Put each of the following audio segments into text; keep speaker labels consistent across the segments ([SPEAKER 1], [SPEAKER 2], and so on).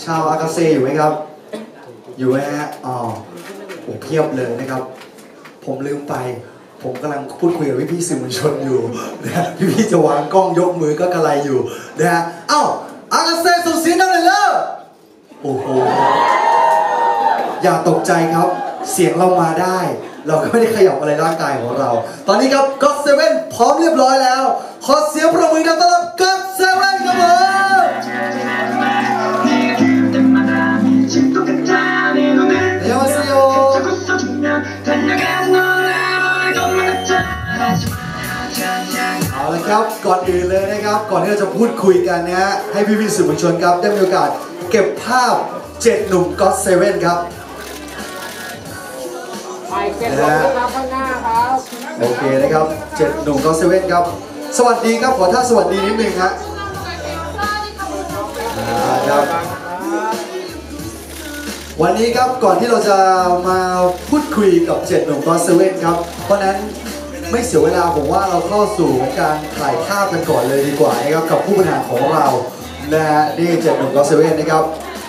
[SPEAKER 1] ชาวอากาเซ่อยู่ไหมครับอยู่ไหมฮะอ๋อเพียบเลยนะครับผมลืมไปผมกำลังพูดคุยกับพี่ๆสื่อมวลชนอยู่นะพี่ๆจะวางกล้องยกมือก็กระไรอยู่นะฮะเอ้าอากาเซ่ส่งเสียงดังเลยเลยโอ้โหอย่าตกใจครับเสียงเรามาได้เราก็ไม่ได้ขยับอะไรร่างกายของเราตอนนี้ครับก็เซเว่นพร้อมเรียบร้อยแล้วขอเสียงปรบมือดังต้อนรับก็เซเว่นครับผมเดี๋ยวมาสิโอเอาละครับก่อนอื่นเลยนะครับก่อนที่เราจะพูดคุยกันนะฮะให้พี่ๆสื่อมวลชนครับได้มีโอกาสเก็บภาพ7 หนุ่มก็เซเว่นครับโอเคนะครับ7 หนุ่มก็เซเว่นครับสวัสดีครับขอท่าสวัสดีนิดนึงครับวันนี้ครับก่อนที่เราจะมาพูดคุยกับ7 หนุ่มก็เซเว่นครับเพราะนั้นไม่เสียเวลาผมว่าเราเข้าสู่การถ่ายภาพกันก่อนเลยดีกว่านะครับกับผู้บริหารของเรานะฮะนี่7 หนุ่มก็เซเว่นนะครับ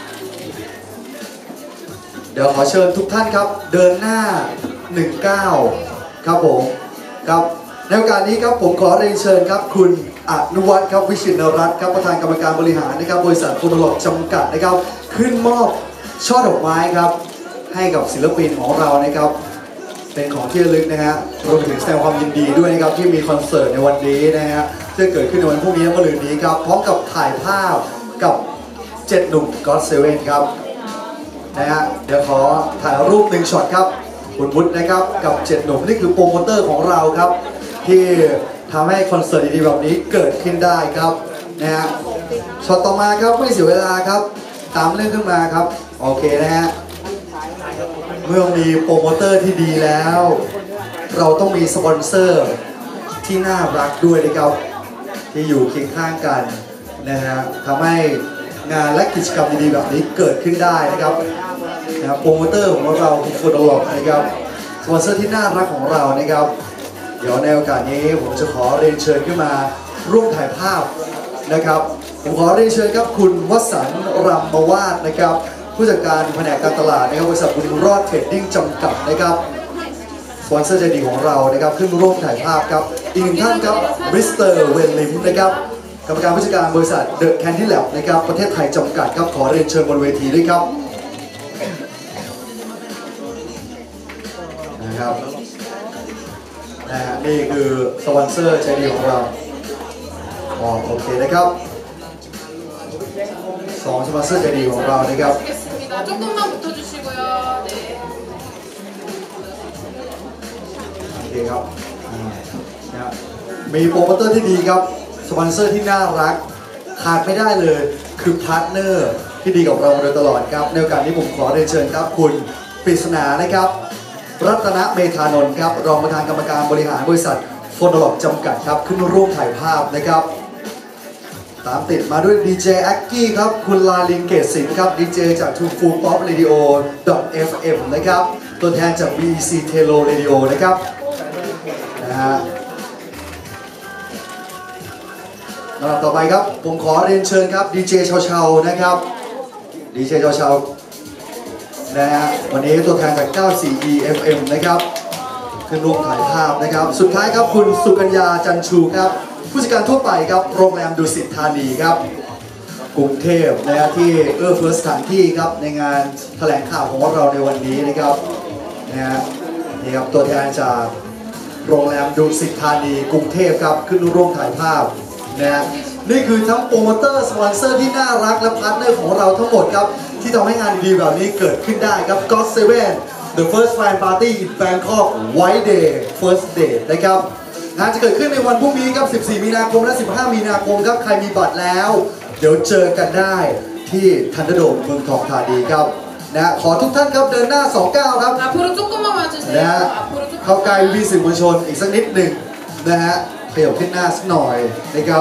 [SPEAKER 1] เดี๋ยวขอเชิญทุกท่านครับเดินหน้า19ครับผมครับในโอกาสนี้ครับผมขอเรียนเชิญครับคุณอนุวัฒน์ครับวิชิตนรัตน์ครับประธานกรรมการบริหารนะครับบริษัทโฟโนโลกจำกัดนะครับขึ้นมอบช่อดอกไม้ครับให้กับศิลปินของเรานะครับเป็นของที่ระลึกนะฮะรวมถึงแสดงความยินดีด้วยนะครับที่มีคอนเสิร์ตในวันนี้นะฮะที่เกิดขึ้นในวันพรุ่งนี้และมะรืนนี้ครับพร้อมกับถ่ายภาพกับ7 หนุ่มก็อตเซเว่นครับนะฮะเดี๋ยวขอถ่ายรูป1 ช็อตครับคุณวุฒินะครับกับ7 หนุ่มนี่คือโปรโมเตอร์ของเราครับที่ทำให้คอนเสิร์ตดีๆแบบนี้เกิดขึ้นได้ครับนะฮะช็อตต่อมาครับไม่เสียเวลาครับตามเรื่องขึ้นมาครับโอเคนะฮะเมื่อมีโปรโมเตอร์ที่ดีแล้วเราต้องมีสปอนเซอร์ที่น่ารักด้วยนะครับที่อยู่เคียงข้างกันนะฮะทำให้งานและกิจกรรมดีๆแบบนี้เกิดขึ้นได้นะครับโปรโมเตอร์ของเราคือโฟโนโลกนะครับสปอนเซอร์ที่น่ารักของเรานะครับเดี๋ยวในโอกาสนี้ผมจะขอเรียนเชิญขึ้นมาร่วมถ่ายภาพนะครับผมขอเรียนเชิญครับคุณวสันต์รำมวาดนะครับผู้จัดการแผนกการตลาดนะครับบริษัทบุญรอดเทรดดิ้งจำกัดนะครับสปอนเซอร์ใจดีของเรานะครับขึ้นร่วมถ่ายภาพครับอีก1 ท่านครับมิสเตอร์เวนลิมนะครับกรรมการผู้จัดการบริษัทเดอะแคนดี้แลบนะครับประเทศไทยจำกัดครับขอเรียนเชิญบนเวทีด้วยครับนะครับนี่คือสปอนเซอร์ใจดีของเราโอเคนะครับ2 สปอนเซอร์ใจดีของเรานะครับโอเคครับมีโปรโมเตอร์ที่ดีครับสปอนเซอร์ที่น่ารักขาดไม่ได้เลยคือพาร์ทเนอร์ที่ดีกับเรามาโดยตลอดครับในโอกาสนี้ผมขอเรียนเชิญครับคุณปริศนานะครับรัตนเมธานนท์ครับรองประธานกรรมการบริหารบริษัทโฟโนโลกจำกัดครับขึ้นร่วมถ่ายภาพนะครับตามติดมาด้วยดีเจแอคกี้ครับคุณลาลินเกตสินครับดีเจจาก True Full Pop Radio .fm นะครับตัวแทนจาก BEC Telo Radio นะครับนะฮะต่อไปครับผมขอเรียนเชิญครับดีเจเชาๆนะครับดีเจเชาๆนะฮะวันนี้ตัวแทนจาก 94 EFM นะครับขึ้นร่วมถ่ายภาพนะครับสุดท้ายครับคุณสุกัญญาจันชูครับผู้จัดการทั่วไปครับโรงแรมดุสิตธานีครับกรุงเทพนะฮะที่เฟื้อสถานที่ครับในงานแถลงข่าวของเราในวันนี้นะครับนะฮะนี่ครับตัวแทนจากโรงแรมดุสิตธานีกรุงเทพครับขึ้นร่วมถ่ายภาพนะฮะนี่คือทั้งโปรโมเตอร์สปอนเซอร์ที่น่ารักและพาร์ทเนอร์ของเราทั้งหมดครับที่ทำให้งานดีแบบนี้เกิดขึ้นได้ครับก็เซเว่น The First Fan Party in Bangkok White Day First Day นะครับงานจะเกิดขึ้นในวันพรุ่งนี้ครับ14 มีนาคมและ15 มีนาคมครับใครมีบัตรแล้วเดี๋ยวเจอกันได้ที่ทันเดอร์โดมเมืองทองธานีครับนะขอทุกท่านครับเดินหน้า29ครับนะเข้าใกล้พี่สื่อมวลชนอีกสักนิดหนึ่งนะฮะขยับขึ้นหน้าสักหน่อยนะครับ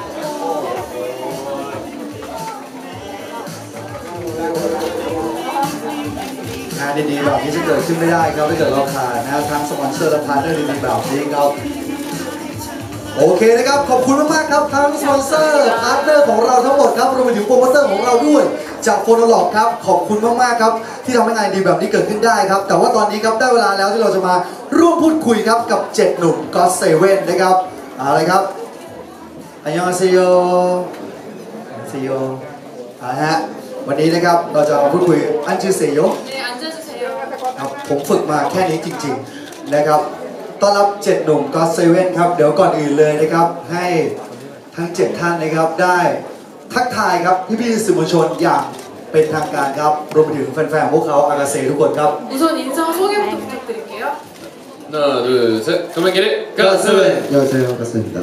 [SPEAKER 1] งานดีๆแบบนี้จะเกิดขึ้นไม่ได้ครับถ้าเกิดเราขาดนะทั้งสปอนเซอร์และพาร์ทเนอร์ดีๆแบบนี้ครับโอเคนะครับขอบคุณมากๆครับทั้งสปอนเซอร์พาร์ทเนอร์ของเราทั้งหมดครับรวมไปถึงโปรโมเตอร์ของเราด้วยจากโฟโนโลกครับขอบคุณมากๆครับที่ทำให้งานดีแบบนี้เกิดขึ้นได้ครับแต่ว่าตอนนี้ครับได้เวลาแล้วที่เราจะมาร่วมพูดคุยครับกับ7หนุ่มก็อตเซเว่นนะครับอะไรครับอันยองเซโยเซโยฮะวันนี้นะครับเราจะมาพูดคุยอันชื่อเซโยครับผมฝึกมาแค่นี้จริงๆนะครับต้อนรับ7หนุ่มก็อตเซเว่นครับเดี๋ยวก่อนอื่นเลยนะครับให้ทั้ง7ท่านนะครับได้ทักทายครับพี่ๆสื่อมวลชนอย่างเป็นทางการครับรวมไปถึงแฟนๆพวกเขาอากาเซ่ทุกคนครับ
[SPEAKER 2] 우선인상소개부터부탁드릴게요 하나 둘셋 그만길의 가스맨
[SPEAKER 3] 안녕하세요 가스입니다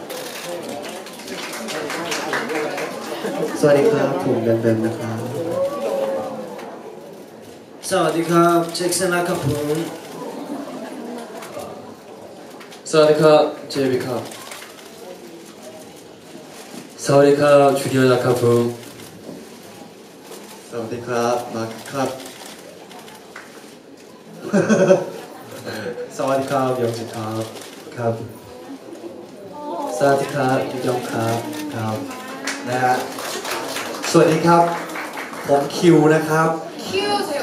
[SPEAKER 3] สวัสดีครับผมแบมแบมนะครับสวัสดีครับเจ็คสันนะครับผม
[SPEAKER 2] 사와디카 제이비카 사와디카 주니어 나카붐
[SPEAKER 3] สวัสดีครับมาร์คครับสวัสดีครับยองจิครับครับสวัสดีครับยองครับครับ
[SPEAKER 1] นะฮะสวัสดีครับผมคิวนะครับ
[SPEAKER 2] 사와디카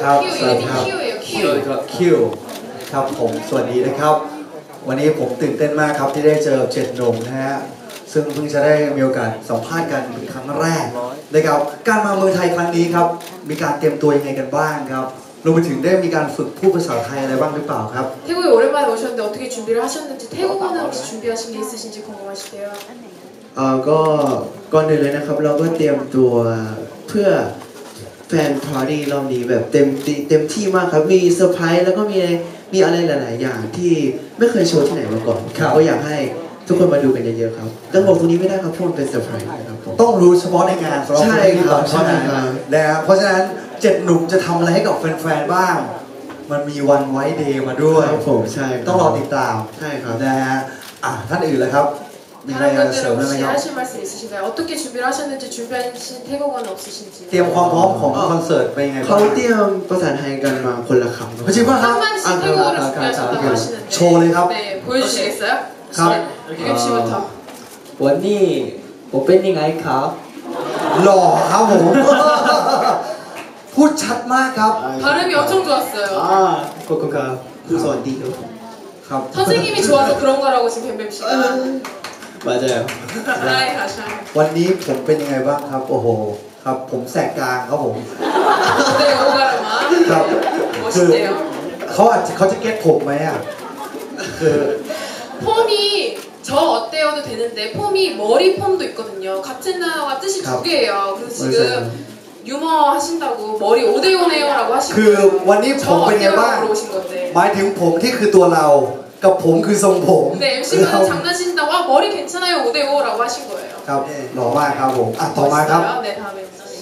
[SPEAKER 1] คิวครับผมสวัสดีนะครับวันนี้ผมตื่นเต้นมากครับที่ได้เจอ7หนุ่มนะฮะซึ่งเพิ่งจะได้มีโอกาสสัมภาษณ์กันเป็นครั้งแรกนะครับการมาเมืองไทยครั้งนี้ครับมีการเตรียมตัวยังไงกันบ้างครับรวมไปถึงได้มีการฝึกพูดภาษาไทยอะไรบ้างหรือเปล่าครับ
[SPEAKER 4] 태국에 오랜만에 오셨는데 어떻게 준비를 하셨는지 태국어는 혹시 준비하신 게 있으신지 궁금하시대요.
[SPEAKER 3] ก็ก่อนอื่นเลยนะครับเราก็เตรียมตัวเพื่อแฟนพาร์ตี้รอบนี้แบบเต็มที่มากครับมีเซอร์ไพรส์แล้วก็มีอะไรหลายๆอย่างที่ไม่เคยโชว์ที่ไหนมาก่อนก็อยากให้ทุกคนมาดูกันเยอะๆครับแต่บอกตรงนี้ไม่ได้ครับเพราะมันเป็นเซอร์ไพรส์นะครับผม
[SPEAKER 1] ต้องรู้เฉพาะในงานสำหรับ
[SPEAKER 3] ใช่
[SPEAKER 1] คนที่
[SPEAKER 3] ครับ
[SPEAKER 1] เท่านั้น
[SPEAKER 3] ใช่ครับ
[SPEAKER 1] นะเพราะฉะนั้น7หนุ่มจะทำอะไรให้กับแฟนๆบ้าง มันมีวันไว้เดย์มาด้วย
[SPEAKER 3] ครับผมใช่ครับ
[SPEAKER 1] ต้องรอติดตาม
[SPEAKER 3] ใช่ครับ
[SPEAKER 1] นะฮะท่านอื่นเลยครับมีอะไร
[SPEAKER 4] 다른
[SPEAKER 1] จะเสริม
[SPEAKER 4] 분들은
[SPEAKER 1] ไหม
[SPEAKER 4] 혹시
[SPEAKER 1] ครับ
[SPEAKER 4] 하실 말씀 있으신가요? 어떻게 준비를 하셨는지 준비하신 태국어는 없으신지.
[SPEAKER 1] เตรียมความพร้อมของคอนเสิร์ตเป็นยังไง
[SPEAKER 3] เขา
[SPEAKER 1] บ้าง
[SPEAKER 3] เตรียมภาษาไทยกันมาคนละคำครับ
[SPEAKER 1] จริงป่ะครับ
[SPEAKER 4] 한 마디씩 태국어를 준비하셨다고 하시는데.
[SPEAKER 1] โชว์เลยครับ
[SPEAKER 4] 네, 보여주시겠어요?
[SPEAKER 1] ครับ
[SPEAKER 4] 유겸 씨부터.
[SPEAKER 5] วันนี้ผมเป็นยังไงครับ
[SPEAKER 1] หล่อครับผม พูดชัดมากครับ
[SPEAKER 4] 발음이 엄청 좋았어요.
[SPEAKER 3] ขอบคุณครับผู้สอนดีครับ
[SPEAKER 1] ครับ
[SPEAKER 4] 선생님이 좋아서 그런 거라고 지금 뱀뱀 씨가.
[SPEAKER 3] 맞아요
[SPEAKER 4] 나의 가샤.
[SPEAKER 1] วันนี้ผมเป็นยังไงบ้างครับโอ้โหครับผมแสกกลางครับผม
[SPEAKER 4] 네, 오가라마.
[SPEAKER 1] ครับคือ
[SPEAKER 4] 멋있대요.
[SPEAKER 1] เขาจะเก็ตผมไหมอ่ะคือ
[SPEAKER 4] 폼이 저 어때요도 되는데 폼이 머리 폼도 있거든요. 같은 단어가 뜻이 두 개예요. 그래서 지금 유머 하신다고 머리 오데오네요라고 하시고
[SPEAKER 1] คือวันนี้ผม
[SPEAKER 4] 저
[SPEAKER 1] เป็นไงบ้าง
[SPEAKER 4] 어때요로 오신 건데.
[SPEAKER 1] หมายถึงผมที่คือตัวเรากับผมคือทรงผม
[SPEAKER 4] 근데 MC분은 장난치신다고 아 머리 괜찮아요 오데오라고 하신 거예요.
[SPEAKER 1] ครับหล่อมากครับผมต่อมาครับ
[SPEAKER 4] 멋있어요? 네 다음에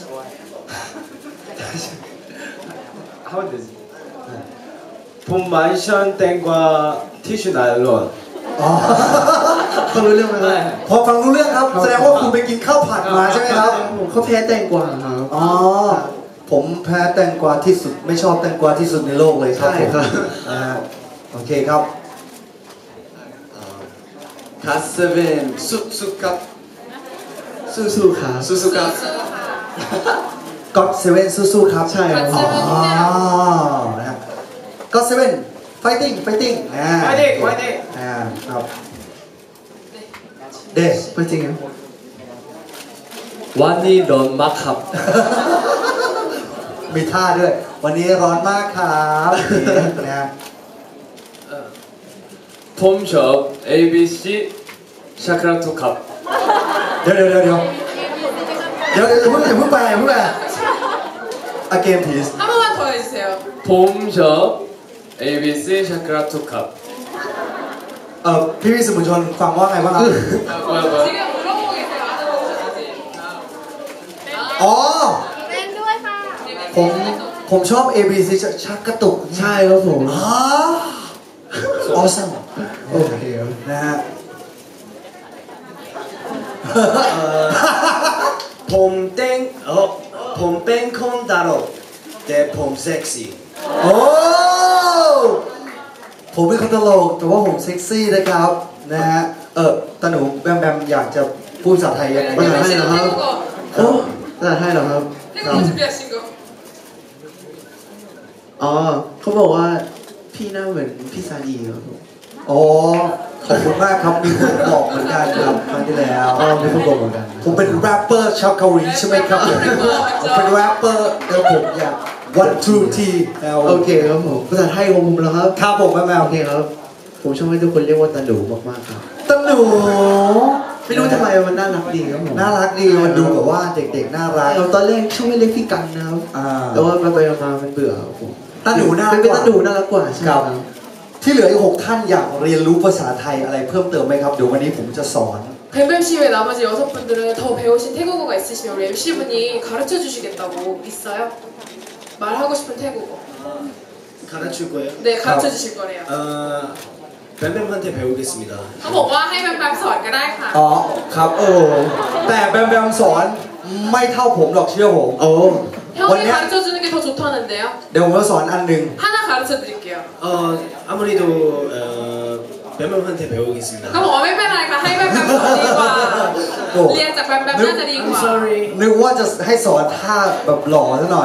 [SPEAKER 5] 하면 되지. 본 만션 땡과 티슈 나일론.
[SPEAKER 1] อ๋อ
[SPEAKER 3] เขารู้เรื่องไหมครับ
[SPEAKER 1] พอฟังรู้เรื่องครับแสดงว่าคุณไปกินข้าวผัดมาใช่ไหมครับ
[SPEAKER 3] เขาแพ้แตงกวาครับ
[SPEAKER 1] อ๋อผมแพ้แตงกวาที่สุดไม่ชอบแตงกวาที่สุดในโลกเลยครับ
[SPEAKER 3] ใช่ครับ
[SPEAKER 1] อ่าโอเคครับ
[SPEAKER 5] 가스벤 쑥쑥갑
[SPEAKER 3] สู้ๆครับ
[SPEAKER 5] 수수갑
[SPEAKER 1] ก็เซเว่นสู้ๆครับ
[SPEAKER 3] ใช่ครับ
[SPEAKER 1] อ๋อนะครับก็เซเว่นไฟติ้ง
[SPEAKER 5] 화이팅 화이팅
[SPEAKER 1] ครับเด็ก
[SPEAKER 3] ไปจริงครับ
[SPEAKER 5] 와니 런 마캅
[SPEAKER 1] มีท่าด้วย วันนี้ร้อนมากครับนะ
[SPEAKER 2] 폼숍 ABC 샤크라토캅
[SPEAKER 1] เดี๋ยวอย่าเพิ่งไปagain please
[SPEAKER 4] 한 번만 더 해주세요.
[SPEAKER 2] 폼숍 ABC 샤크라토캅
[SPEAKER 1] พี่สื่อมวลชนฟังว่าไงบ้างครับ
[SPEAKER 2] 뭐야
[SPEAKER 4] 지금 물어보고 계세요. 알아보셨는지.
[SPEAKER 1] อ๋อผมชอบ ABC ชักกระตุก
[SPEAKER 3] ใช่ครับผม
[SPEAKER 1] อ๋อ awesome
[SPEAKER 3] โอเคครับ
[SPEAKER 1] นะฮะ
[SPEAKER 5] 봄땡 봄뺑 콘다로 내 봄 섹시
[SPEAKER 1] โอ้ผมเป็นคนตลกแต่ว่าผมเซ็กซี่นะครับนะฮะตาหนูแบมอยากจะพูดภาษาไทยยังไง
[SPEAKER 3] ภาษาไทยเหรอครับ
[SPEAKER 4] 태국어.
[SPEAKER 3] โอ้ภาษาไทยเหรอครับ
[SPEAKER 4] 네 태국어 준비하신 거.
[SPEAKER 3] อ๋อเขาบอกว่าพี่หน้าเหมือนพี่ซาดีครับผม
[SPEAKER 1] อ๋อขอบคุณมากครับมีคนบอกเหมือนกันครับครั้งที่แล้ว
[SPEAKER 3] อ๋อมีคนบอกเหมือนกัน
[SPEAKER 1] ผมเป็นแรปเปอร์ชาวเกาหลีใช่ไหมครับผมเป็นแรปเปอร์แล้วผมอยาก one two t แล้ว
[SPEAKER 3] โอเคครับผมภาษาไทยของผมแล้วครับ
[SPEAKER 1] ครับผมแม่แมว
[SPEAKER 3] โอเคครับผมชอบให้ทุกคนเรียกว่าตาหนูมากๆครับ
[SPEAKER 1] ตะหนู
[SPEAKER 3] ไม่รู้ทำไมมันน่ารักดีครับผม
[SPEAKER 1] น่ารักดีมันดูแบบว่าเด็กๆน่ารัก
[SPEAKER 3] ตอนแรกชอบให้เรียกพี่กันนะครับ
[SPEAKER 1] อ่า
[SPEAKER 3] แต่ว่าไปๆมาๆมันเบื่อครับผม
[SPEAKER 1] ตาหนูน่ารัก
[SPEAKER 3] เป็น
[SPEAKER 1] กว่า
[SPEAKER 3] ตาหนูน่ารักกว่าใช่ไหม
[SPEAKER 1] ค
[SPEAKER 3] ค
[SPEAKER 1] รั
[SPEAKER 3] รั
[SPEAKER 1] บบ ที่เหลืออีก6ท่านอยากเรียนรู้ภาษาไทยอะไรเพิ่มเติมไหมครับเดี๋ยววันนี้ผมจะสอน
[SPEAKER 4] 뱀뱀 씨 외 나머지 6분들은 더 배우신 태국어가 있으시면 우리 MC분이 가르쳐 주시겠다고 있어요? 말하고 싶은 태국어.
[SPEAKER 5] 가르칠 거예요?
[SPEAKER 4] 네, 가르쳐 주실 거래요.
[SPEAKER 5] 뱀뱀한테 배우겠습니다.
[SPEAKER 4] เขาบอกว่าให้แบมแบมสอนก็ได้ค่ะ
[SPEAKER 1] อ๋อครับแต่แบมแบมสอนไม่เท่าผมหรอกเชื่อผม
[SPEAKER 3] โอ้
[SPEAKER 4] 형이 가르쳐 주는 게 더 좋다는데요?
[SPEAKER 1] เดี๋ยวผมจะสอนอันหนึ่ง
[SPEAKER 4] 하나 가르쳐 드릴게요.
[SPEAKER 5] 아무래도 뱀뱀한테 배우겠습니다.
[SPEAKER 4] เขาบอกว่าไม่เป็นไรค่ะให้แบมแบมสอนดีกว่า เรียนจากแบมแบมน่าจะดีก
[SPEAKER 5] I'm
[SPEAKER 4] ว่า
[SPEAKER 5] sorry.
[SPEAKER 1] นึกว่าจะให้สอนท่าแบบหล่อซะหน่อย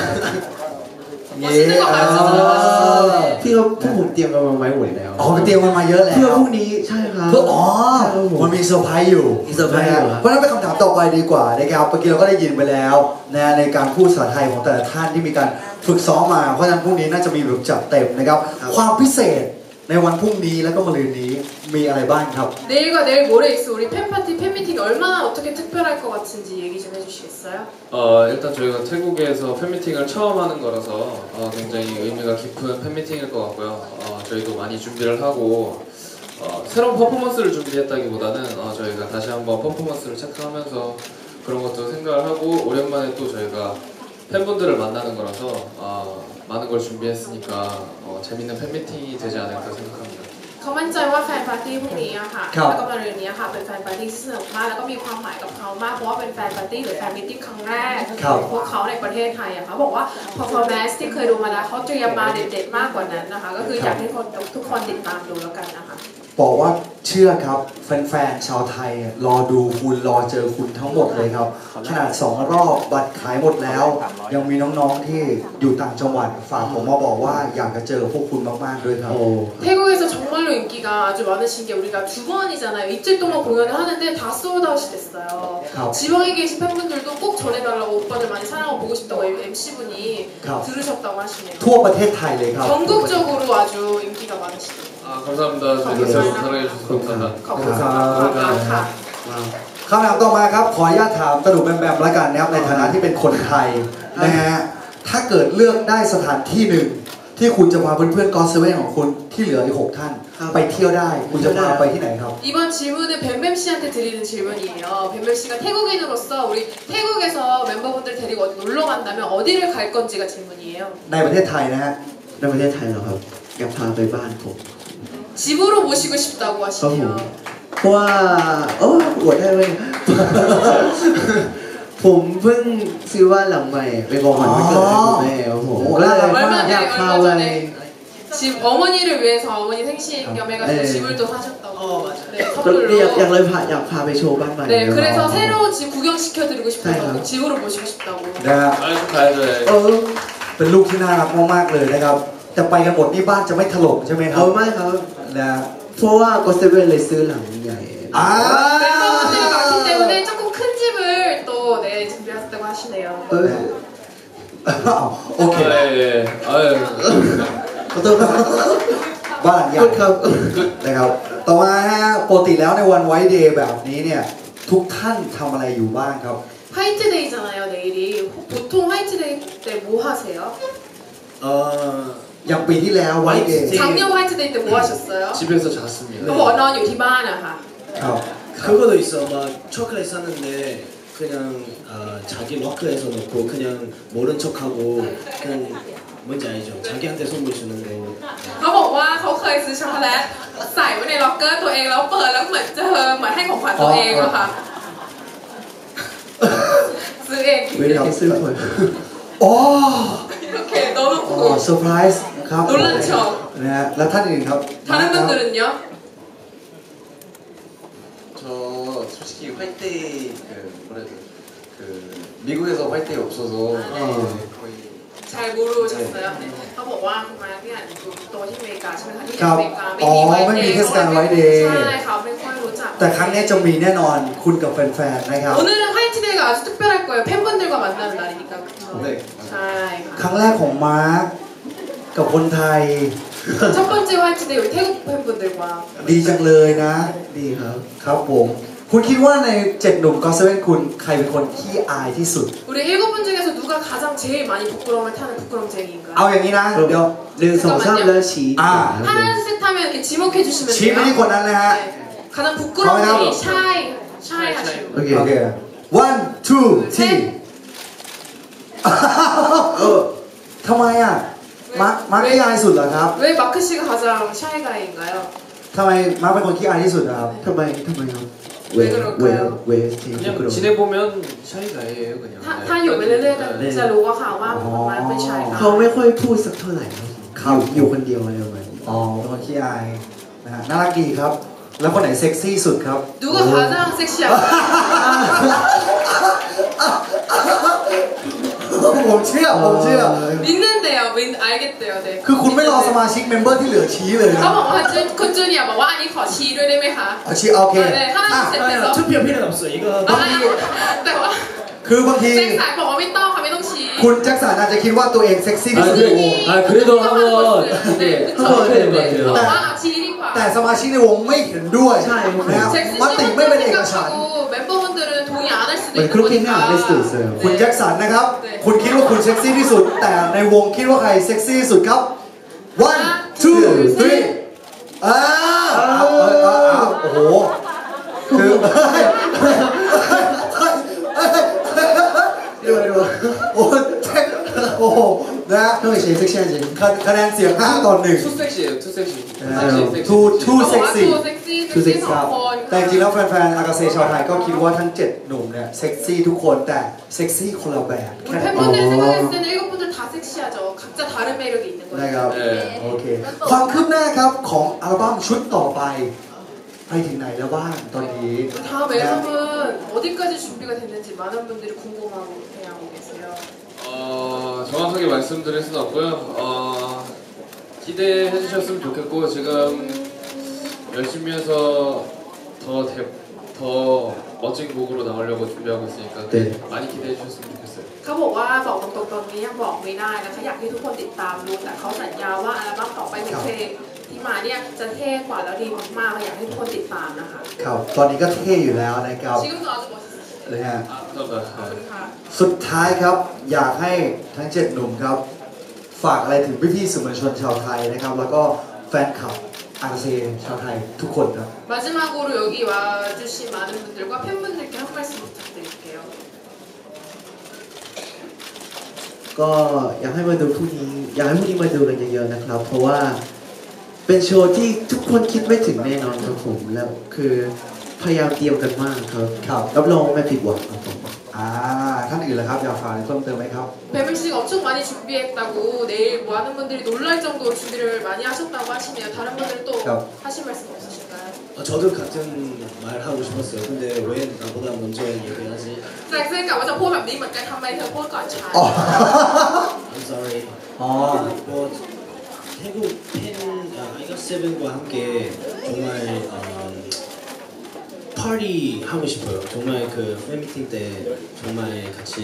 [SPEAKER 4] 멋있는 거 가르쳐 주는 거
[SPEAKER 3] พี่เขาพวกผมเตรียมกันมาไว้หมดแล้ว
[SPEAKER 1] อ๋อไปเตรียมมันมาเยอะแล้ว
[SPEAKER 3] เพื่อพรุ่งนี้ใช่ครับ
[SPEAKER 1] เพื่ออ๋อ
[SPEAKER 3] ใช่ครับผม
[SPEAKER 1] มันมีเซอร์ไพรส์อยู่
[SPEAKER 3] มีเซอร์ไพรส์อยู่
[SPEAKER 1] นะฮะเพราะฉะนั้นเป็นคำถามต่อไปดีกว่านะครับเมื่อกี้เราก็ได้ยินไปแล้วนะในการพูดภาษาไทยของแต่ละท่านที่มีการฝึกซ้อมมาเพราะฉะนั้นพรุ่งนี้น่าจะมีแบบจัดเต็มนะครับความพิเศษในวันพรุ่งนี้แล้วก็มะรืนนี้มีอะไรบ้างครับ
[SPEAKER 4] 내일과 내일 모레 있어 우리 팬파티 팬미팅이 얼마나 어떻게 특별할 것 같은지 얘기 좀 해주시겠어요?
[SPEAKER 2] 일단 저희가 태국에서 팬미팅을 처음 하는 거라서 굉장히 의미가 깊은 팬미팅일 것 같고요. 저희도 많이 준비를 하고 새로운 퍼포먼스를 준비했다기보다는 저희가 다시 한번 퍼포먼스를 체크하면서 그런 것도 생각을 하고 오랜만에 또 저희가 팬분들을 만나는 거라서 많은 걸 준비했으니까 재밌는 팬미팅이 되지 않을까 생각합니다.
[SPEAKER 4] เขามั่นใจว่าแฟนปาร์ตี้พรุ่งนี้อะค่ะ
[SPEAKER 1] ครับ
[SPEAKER 4] แล้วก็มาเรือนนี้อะค่ะเป็นแฟนปาร์ตี้ที่สนุกมากแล้วก็มีความหมายกับเขามากเพราะว่าเป็นแฟนปาร์ตี้หรือแฟนมิตติ้งครั้งแรก
[SPEAKER 1] ครับ
[SPEAKER 4] ของพวกเขาในประเทศไทยอะค่ะบอกว่า performance ที่เคยดูมาแล้วเขาเตรียมมาเด็ดๆมากกว่านั้นนะคะก็คืออยากให้ทุกคนติดตามดูแล้วกันนะคะ
[SPEAKER 1] บอกว่าเชื่อครับแฟนๆชาวไทยรอดูคุณรอเจอคุณทั้งหมดเลยครับขนาด2รอบบัตรขายหมดแล้ว ยังมีน้องๆที่อยู่ต่างจังหวัดฝากผมมาบอกว่าอยากจะเจอพวกคุณมากๆด้วยครับ
[SPEAKER 3] โอ้
[SPEAKER 4] 태국에서 정말로 인기가 아주 많으신 게 우리가 두 번이잖아요. 이틀 동안 공연을 하는데 다 소울아웃이 됐어요.
[SPEAKER 1] ครับ
[SPEAKER 4] 지방에 계신 팬분들도 꼭 전해달라고 오빠들 많이 사랑하고 보고 싶다고 MC분이
[SPEAKER 1] ครับ
[SPEAKER 4] 들으셨다고 하시네요.
[SPEAKER 1] ทั่วประเทศไทยเลยครับ
[SPEAKER 4] 전국적으로 아주 인기가 많으시대요.
[SPEAKER 2] 감사합니다. 저희가 사랑해주셔서 감사합니다.
[SPEAKER 4] 감사합니다.
[SPEAKER 1] คำถามต่อมาครับขออนุญาตถามตะดุแบมแบมละกันนะครับในฐานะที่เป็นคนไทยนะฮะถ้าเกิดเลือกได้สถานที่หนึ่งที่คุณจะพาเพื่อนๆกอล์ฟเซเว่นของคุณที่เหลืออีก6ท่าน ไปเที่ยวได้คุณจะพาไปที่ไหนครับ
[SPEAKER 4] 이번 질문은 뱀뱀 씨한테 드리는 질문이에요. 뱀뱀 씨가 태국인으로서 우리 태국에서 멤버분들 데리고 어디 놀러 간다면 어디를 갈 건지가 질문이에요.
[SPEAKER 1] ในประเทศไทยนะฮะ
[SPEAKER 3] ในประเทศไทยเหรอครับอยากพาไปบ้านผม
[SPEAKER 4] 집으로 모시고 싶다고 하시네요.
[SPEAKER 3] เพราะว่าโอ้อวดได้ไหม ผมเพิ่งซื้อบ้านหลังใหม่ไปบอกวันวันเกิดให้คุณแม่ครับผม
[SPEAKER 1] โอ้
[SPEAKER 3] ก็เลย
[SPEAKER 4] 얼마
[SPEAKER 3] อยาก
[SPEAKER 4] 전에
[SPEAKER 3] พา
[SPEAKER 4] 얼마
[SPEAKER 3] ไป
[SPEAKER 4] 전에 집 어머니를 위해서 어머니 생신 겸해가지고
[SPEAKER 3] 네.
[SPEAKER 4] 집을 또 사셨다고.
[SPEAKER 5] 맞아요.
[SPEAKER 4] 네,
[SPEAKER 3] ก็อยาก
[SPEAKER 4] 선물로.
[SPEAKER 3] เลยอยากพาไปโชว์บ้านใหม่
[SPEAKER 4] 네, 그래서 새로운 집 구경시켜드리고 싶어서
[SPEAKER 3] 네.
[SPEAKER 4] 꼭 집으로 모시고 싶다고.
[SPEAKER 1] นะฮะ
[SPEAKER 2] 빨리 가야죠.
[SPEAKER 3] เออ
[SPEAKER 1] เป็นลูกที่น่ารักมากๆเลยนะครับแต่ไปกันหมดนี่บ้านจะไม่ถล่มใช่ไหมครั
[SPEAKER 3] เอา
[SPEAKER 1] บ
[SPEAKER 3] ไม่ครับ
[SPEAKER 1] นะ
[SPEAKER 3] เพราะว่าก็เซเว่นเลยซื้อหลังใหญ่
[SPEAKER 1] อ่า
[SPEAKER 4] 멤버분들이 많기 때문에 조금 큰 집을 또 네, 준비하셨다고 하시네요.
[SPEAKER 3] เออ
[SPEAKER 1] โอเค
[SPEAKER 2] 예. 아유.
[SPEAKER 3] ขอโทษครับ
[SPEAKER 1] บ้านใหญ่
[SPEAKER 3] พูดครับ
[SPEAKER 1] นะครับต่อมาฮะปกติแล้วในวันไวท์เดย์แบบนี้เนี่ยทุกท่านทำอะไรอยู่บ้างครับ
[SPEAKER 4] 화이트데이잖아요, 내일이. 보통 화이트데이 때 뭐 하세요?
[SPEAKER 1] อย่างปีที่แล้วไวท์เดย์
[SPEAKER 4] 작년 화이트데이 때 뭐 하셨어요?
[SPEAKER 2] 집에서 잤습니다.
[SPEAKER 4] 그거 넌อยู่ที่บ้านอะค่ะ
[SPEAKER 1] ครับ
[SPEAKER 5] 그거도 있어. 막 초콜릿 샀는데 그냥 자기 워크에서 놓고 그냥 모른 척하고 그냥 뭔지 알죠? 자기한테 선물 주는 거.
[SPEAKER 4] เขาบอกว่าเขาเคยซื้อช็อกโกแลตใส่ไว้ในล็อกเกอร์ตัวเองแล้วเปิดแล้วเหมือนเจอเหมือนให้ของขวัญตัวเองอะค่ะ ซื้อเอง
[SPEAKER 3] เวลาซื้อคน
[SPEAKER 1] อ๋อ
[SPEAKER 4] 이렇게
[SPEAKER 1] อ๋อ
[SPEAKER 4] 넣어놓고
[SPEAKER 1] เซอร์ไพรส์ครับ
[SPEAKER 4] 놀란 척
[SPEAKER 1] นะฮะแล้วท่านอื่นครับ
[SPEAKER 4] 다른 분들은요?
[SPEAKER 6] 저 솔직히 화이트데이 그 뭐라 해야 되나
[SPEAKER 2] 그 미국에서 활동이 없어서 거의
[SPEAKER 4] ชายกูรูใช่ไหมเขาบอกว่าคุณมาเนี่ยอยู่โตที่อเมริกาใช่ไหมคะที่
[SPEAKER 1] ครับ
[SPEAKER 4] อเมริกา
[SPEAKER 1] อ๋อไม่มีเทศกาล White Day
[SPEAKER 4] ใช่เขาไม่ค่อยรู้จัก
[SPEAKER 1] แต่ครั้งนี้จะมีแน่นอนคุณกับแฟนๆนะครับ
[SPEAKER 4] 오늘은 화이트데이가 아주 특별할 거예요. 팬분들과 만나는 날이니까.
[SPEAKER 2] 네.
[SPEAKER 4] ใช่
[SPEAKER 1] ครั้งแรกของมาร์คกับคนไทย
[SPEAKER 4] 첫 번째 화이트데이 우리 태국 팬분들과
[SPEAKER 1] ดีจังเลยนะ
[SPEAKER 3] ดีครับ
[SPEAKER 1] ครับผม คุณคิดว่าใน7หนุ่มก็เซเว่นคุณใครเป็นคนขี้อายที่สุด
[SPEAKER 4] 우리 7분 중에서 누가 가장 제일 많이 부끄러움을 타는 부끄럼쟁이인가?
[SPEAKER 1] เอาอย่างนี้นะ เดี๋ยว
[SPEAKER 3] 1 2 3แล้วชี้
[SPEAKER 1] อ่า
[SPEAKER 4] 하나 셋 하면 이렇게 지목해 주시면
[SPEAKER 1] ชี้ไปที่คนนั้นนะฮะ
[SPEAKER 4] 네. 가장 부끄럼쟁이 샤이 하시는
[SPEAKER 3] โอ
[SPEAKER 4] 분.
[SPEAKER 3] เค
[SPEAKER 1] โอเค one two three ทำไมอ่ะ มาร์คขี้อายสุดเหรอครับ
[SPEAKER 4] 왜 마크 씨가 가장 샤이 가이인가요?
[SPEAKER 1] ทำไมมาร์คเป็นคนขี้อายที่สุดนะครับ
[SPEAKER 3] ทำไมครับเว
[SPEAKER 4] 왜 그럴까요?
[SPEAKER 3] ที
[SPEAKER 2] 그냥 지내보면 샤이가예요 그냥.
[SPEAKER 4] ถ้าอยู่ไปเรื่อยๆก็จะรู้ว่าค่ะว่ามันเป็นชายกาย
[SPEAKER 3] เขาไม่ค่อยพูดสักเท่าไหร่ครับอยู่คนเดียวอะไรประมาณนี้
[SPEAKER 1] อ๋อเป็นคนขี้อายนะฮะน่ารักดีครับ แล้วคนไหนเซ็กซี่สุดครับ
[SPEAKER 4] 누가 가장 섹시한가?
[SPEAKER 1] ผมเชื่อ
[SPEAKER 4] 믿는데요. 알겠대요. 네.
[SPEAKER 1] คือคุณไม่รอสมาชิกเมมเบอร์ที่เหลือชี้เลยนะ
[SPEAKER 4] เขาบอกว่าคุณจูเนียร์บอกว่าอันนี้ขอชี้ด้วยได้ไหมคะ
[SPEAKER 1] เอาชี้โอเค
[SPEAKER 4] 네, 하나 셋 해서.
[SPEAKER 5] 투표 필요는 없어. 이거
[SPEAKER 4] แต่ว่า
[SPEAKER 1] คือบางที
[SPEAKER 4] เซ็กซ์สายบอกว่าไม่ต้องค่ะไม่ต้องชี้
[SPEAKER 1] คุณแจ็คสันอาจจะคิดว่าตัวเองเซ็กซี่ที่สุดในวง
[SPEAKER 2] 그래도 한번
[SPEAKER 4] 네,
[SPEAKER 2] 한번 해야 될것 같아요.
[SPEAKER 4] บอกว่าเอาชี้ดีกว่า
[SPEAKER 1] แต่สมาชิกในวงไม่เห็นด้วยนะครับ
[SPEAKER 4] 섹시
[SPEAKER 1] มติไม่เป็นเอกฉันท์
[SPEAKER 4] 생각하고 멤버분들은 동의 안 할 수도
[SPEAKER 3] เหมือน
[SPEAKER 4] 있는
[SPEAKER 3] ครุกที่ไม่
[SPEAKER 4] 거니까.
[SPEAKER 3] อ่านได้สื่อเสริม
[SPEAKER 1] คุณแจ็คสันนะครับ คุณคิดว่าคุณเซ็กซี่ที่สุด แต่ในวงคิดว่าใครเซ็กซี่ที่สุดครับ one two three อ้าวโอ้โหคือโอ้แจ็คโอ้โหนะ
[SPEAKER 3] ต้องใช้เซ็กชันจริง
[SPEAKER 1] คะแนนเสียง5 ต่อ 1
[SPEAKER 2] 투섹시예요 투섹시.
[SPEAKER 1] two sexy
[SPEAKER 4] เซ็กซี่สองคน
[SPEAKER 1] แต่จริงๆแล้วแฟนๆอากาเซ่ชาวไทยก็คิดว่าทั้ง 7 หนุ่มเนี่ยเซ็กซี่ทุกคนแต่เซ็กซี่คนละแบบ
[SPEAKER 4] 우리 팬분들 생각했을 때는 7분들 다 섹시하죠. 각자 다른 매력이 있는
[SPEAKER 1] นะครับ
[SPEAKER 4] 거예요.
[SPEAKER 1] โอเค ความคืบหน้าครับของอัลบั้มชุดต่อไปไปถึงไหนแล้วบ้างตอนนี้
[SPEAKER 4] 다음 앨범은 어디까지 준비가 됐는지 많은 분들이 궁금하고 해하고 계세요.
[SPEAKER 2] 정확하게 말씀드릴 수는 없고요. 기대해 주셨으면 좋겠고 지금 열심히 해서 더 멋진 곡으로 나오려고 준비하고 있으니까
[SPEAKER 3] 네.
[SPEAKER 2] 많이 기대해 주셨으면 좋겠어요.
[SPEAKER 4] เขาบอกว่าบอกตรงๆตอนนี้ยังบอกไม่ได้นะคะอยากให้ทุกคนติดตามดูแต่เขาสัญญาว่าอัลบั้มต่อไปของเพลงที่มาเนี่ยจะเท่กว่าแล้วดีมากๆอยากให้ทุกคนติดตามนะคะ
[SPEAKER 1] ครับตอนนี้ก็เท่อยู่แล้วนะครับ
[SPEAKER 4] 지금도 아주 멋있어요.
[SPEAKER 1] นะฮะ
[SPEAKER 2] 감사합니다.
[SPEAKER 1] สุดท้ายครับอยากให้ทั้ง 7 หนุ่มครับ ฝากอะไรถึงพี่ๆสื่อมวลชนชาวไทยนะครับ แล้วก็แฟนคลับอาร์เซชาวไทยทุกคนครับ
[SPEAKER 4] 마지막으로 여기 와주신 많은 분들과 팬분들께 한 말씀 부탁드릴게요.
[SPEAKER 3] ก็อยากให้มาดูพรุ่งนี้อยากให้พรุ่งนี้มาดูกันเยอะๆนะครับ เพราะว่าเป็นโชว์ที่ทุกคนคิดไม่ถึงแน่นอนครับผมแล้วคือพยายามเตรียมกันมากครับ
[SPEAKER 1] ครับ
[SPEAKER 3] รับรองไม่ผิดหวังครับผม
[SPEAKER 1] ท่านอื่นล่ะครับอยากฝากอะไรเพิ่มเติมไหมครับ
[SPEAKER 4] 배민 씨가 엄청 많이 준비했다고 내일 많은 분들이 놀랄 정도로 준비를 많이 하셨다고 하시네요. 다른 분들은 또 하실 말씀 없으실까요?
[SPEAKER 5] 저도 같은 말 하고 싶었어요. 근데 왜 나보다 먼저 얘기하지?
[SPEAKER 4] แจ็คเซ่กะว่าจะพูดแบบนี้เหมือนกันทำไมเธอพูดก่อนฉัน
[SPEAKER 5] I'm sorry.
[SPEAKER 1] อ๋อ
[SPEAKER 5] 뭐 태국 팬 아이가 세븐과 함께 정말 파티 하고 싶어요. 정말 그 팬미팅 때 정말 같이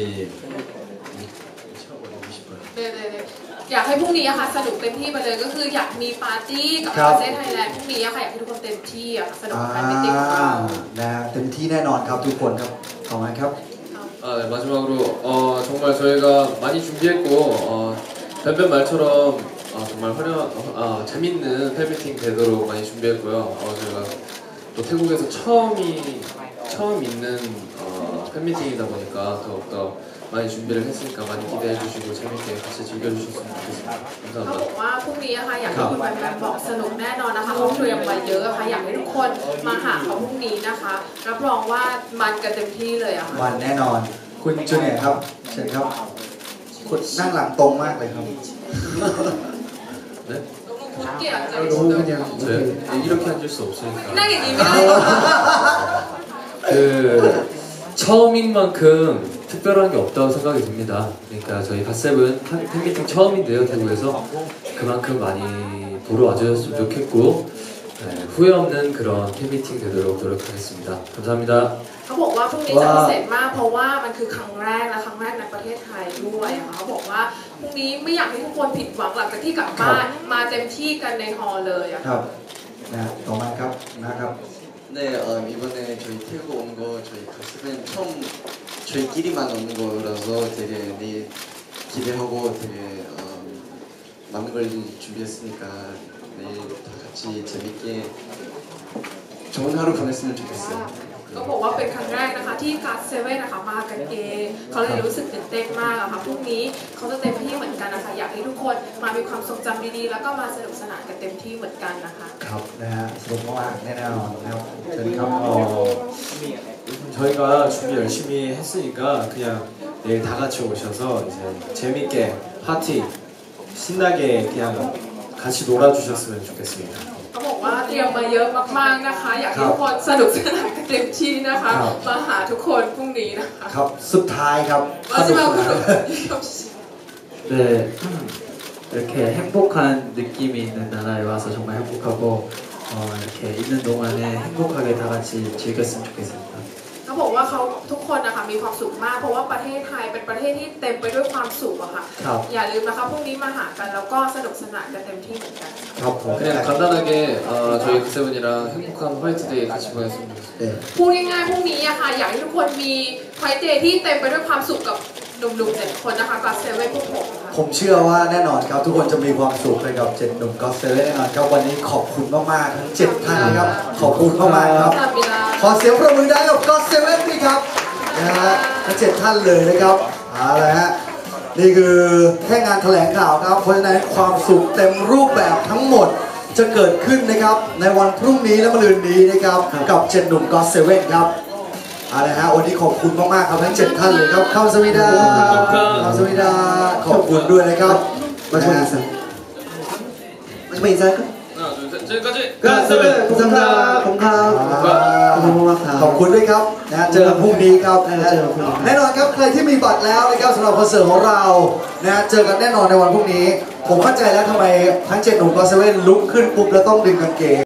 [SPEAKER 5] 미쳐버리고 싶어요.
[SPEAKER 4] 네네네. อยากให้พรุ่งนี้อะค่ะสนุกเต็มที่ไปเลยก็คืออยากมีปาร์ตี้กับ
[SPEAKER 1] ครับ
[SPEAKER 4] อาเซ่ไทยแลนด์พรุ่งนี้อะค่ะอยากให้ทุกคนเต็มที่อะสนุกกับการเป็นติ๊กของเรา
[SPEAKER 1] นะเต็มที่แน่นอนครับทุกคนครับขอบคุณครับ
[SPEAKER 2] 네, 마지막으로 정말 저희가 많이 준비했고 뱀뱀 말처럼 정말 재밌는 팬미팅 되도록 많이 준비했고요. 저희가 또 태국에서 처음 있는 팬미팅이다 보니까 더욱더 많이 준비를 했으니까 많이 기대해 주시고 재밌게 같이 즐겨주셨으면 좋겠습니다.
[SPEAKER 4] เขาบ
[SPEAKER 2] 감사합니다.
[SPEAKER 4] อกว่าพรุ่งนี้อะค่ะอยากให้คุณแบมบอกสนุกแน่นอนนะคะเขาเตรียมมาเยอะอะค่ะอยากให้ทุกคนมาหาเขาพรุ่งนี้นะคะรับรองว่ามันกันเต็มที่เลยอะค่ะ
[SPEAKER 1] วันแน่นอน คุณจูเนียร์ครับเชิญครับ คุณนั่งหลังตรงมากเลยครับ
[SPEAKER 2] 네?
[SPEAKER 4] 너무 굳게 앉아
[SPEAKER 3] 너무
[SPEAKER 4] 계시더라고요.
[SPEAKER 3] 그냥
[SPEAKER 2] 저요? 이렇게 앉을 수 없으니까.
[SPEAKER 4] 신나게 님이랑
[SPEAKER 2] 그 처음인 만큼 특별한 게 없다고 생각이 듭니다. 그러니까 저희 갓세븐 팬미팅 처음인데요, 대구에서 그만큼 많이 보러 와주셨으면 좋겠고 후회 없는 그런 팬미팅 되도록 노력하겠습니다. 감사합니다.
[SPEAKER 4] เขาบอกว่าพรุ่งนี้จะพิเศษมากเพราะว่ามันคือครั้งแรกและครั้งแรกในประเทศไทยด้วยค่ะเขาบอกว่าพรุ่งนี้ไม่อยากให้ทุกคนผิดหวังหลังจากที่กลับบ้านมาเต็มที่กันในฮอลล์เลยอะ
[SPEAKER 1] ครับนะต่อมาครับนะครับ
[SPEAKER 6] 네, 이번에 저희 태국 온 거 저희 가스는 처음 저희끼리만 오는 거라서 되게 내일 기대하고 되게 많은 걸 준비했으니까 내일 다 같이 재밌게 좋은 하루 보냈으면 좋겠어요.
[SPEAKER 4] ก็บอกว่าเป็นครั้งแรกนะคะที่การเซเว่นนะคะมากันเองเขาเลยรู้สึกตื่นเต้นมากอะค่ะพรุ่งนี้เขาจะเต็มที่เหมือนกันนะคะอยากให้ทุกคนมามีความทรงจำดีๆแล้วก็มาสนุกสนานกันเต็มที่เหมือนกันนะคะ
[SPEAKER 1] ครับนะฮะสนุกมากๆแน่นอนนะครับเชิญครับ
[SPEAKER 5] 저희가 준비 열심히 했으니까 그냥 내일 다 같이 오셔서 이제 재밌게 파티 신나게 그냥 같이 놀아주셨으면 좋겠습니다.
[SPEAKER 4] เขาบอกว่าเตรียมมาเยอะมากๆนะคะอยากให้ทุกคนสนุกสนานกันเต็มที่นะคะมาหาทุกคนพรุ่งนี้นะคะ
[SPEAKER 1] ครับสุดท้ายครับสนุกสนาน
[SPEAKER 7] 네, 이렇게 행복한 느낌이 있는 나라에 와서 정말 행복하고 이렇게 있는 동안에 행복하게 다 같이 즐겼으면 좋겠습니다.
[SPEAKER 4] เขาบอกว่าเขาทุกคนนะคะมีความสุขมากเพราะว่าประเทศไทยเป็นประเทศที่เต็มไปด้วยความสุขอะค่ะ
[SPEAKER 1] ครับ
[SPEAKER 4] อย่าลืมนะคะพรุ่งนี้มาหากันแล้วก็สนุกสนานกันเต็มที่เหมือนกัน
[SPEAKER 1] ครับผม
[SPEAKER 2] 그냥 간단하게 저희 갓세븐이랑 행복한 화이트데이 같이 보냈으면 좋겠습니다.
[SPEAKER 1] เอ่อ
[SPEAKER 4] พูดง่ายๆพรุ่งนี้อะค่ะอยากให้ทุกคนมีไฟเดย์ที่เต็มไปด้วยความสุขกับหนุ่มๆ7คนนะคะกับเซเว่นพวกผมค่ะ
[SPEAKER 1] ผมเชื่อว่าแน่นอนครับทุกคนจะมีความสุขไปกับ7หนุ่มก็อตเซเว่นแน่นอนครับวันนี้ขอบคุณมากๆทั้ง7ท่านนะครับขอบคุณมากๆครับ
[SPEAKER 4] ตามเวลา
[SPEAKER 1] ขอเสียงปรบมือได้กับก็อตเซเว่นด้วยครับนะฮะทั้ง7ท่านเลยนะครับเอาละฮะนี่คือแค่งานแถลงข่าวครับเพราะฉะนั้นความสุขเต็มรูปแบบทั้งหมดจะเกิดขึ้นนะครับในวันพรุ่งนี้และมะรืนนี้นะครับกับ7หนุ่มก็อตเซเว่นครับเอาละฮะวันนี้ขอบคุณมากๆครับทั้ง7ท่านเลยครับคำสวิดาคำสวิดาขอบคุณด้วยนะครับ
[SPEAKER 3] มาชมอีกสักมาชมอีกสัก
[SPEAKER 2] 하나, 둘, 셋, 지금까지
[SPEAKER 3] ก็เซเว่นขอบคุณครับขอบคุณครับขอบคุณมากครับ
[SPEAKER 1] ขอบคุณด้วยครับนะเจอกันพรุ่งนี้ครับ
[SPEAKER 3] เจอกันพรุ่งนี้ครับ
[SPEAKER 1] แน่นอนครับใครที่มีบัตรแล้วนะครับสำหรับคอนเสิร์ตของเรานะเจอกันแน่นอนในวันพรุ่งนี้ ผมเข้าใจแล้วทำไมทั้ง7หนุ่มก็เซเว่นลุกขึ้นปุ๊บแล้วต้องดึงกางเกง